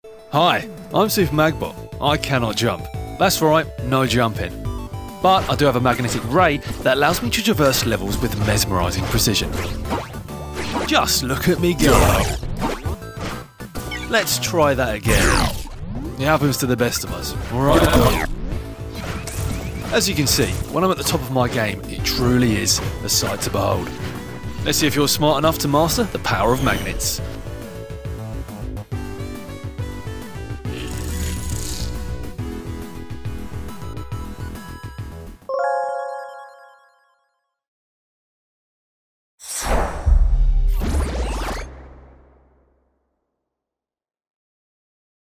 Hi, I'm Super Magbot. I cannot jump. That's right, no jumping. But I do have a magnetic ray that allows me to traverse levels with mesmerising precision. Just look at me go. Let's try that again. It happens to the best of us, alright? As you can see, when I'm at the top of my game, it truly is a sight to behold. Let's see if you're smart enough to master the power of magnets.